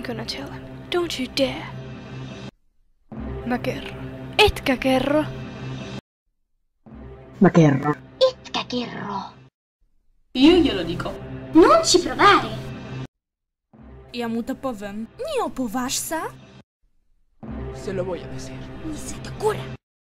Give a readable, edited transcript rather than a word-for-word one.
gonna tell him. Don't you dare. Mä kerron. Etkä kerro. Ma kerro. Etkä kerro. Io glielo dico. Non ci provare. Ja mu to powiem. Nie opoważ sa? Se lo voy a decir. Ni se te ocurra.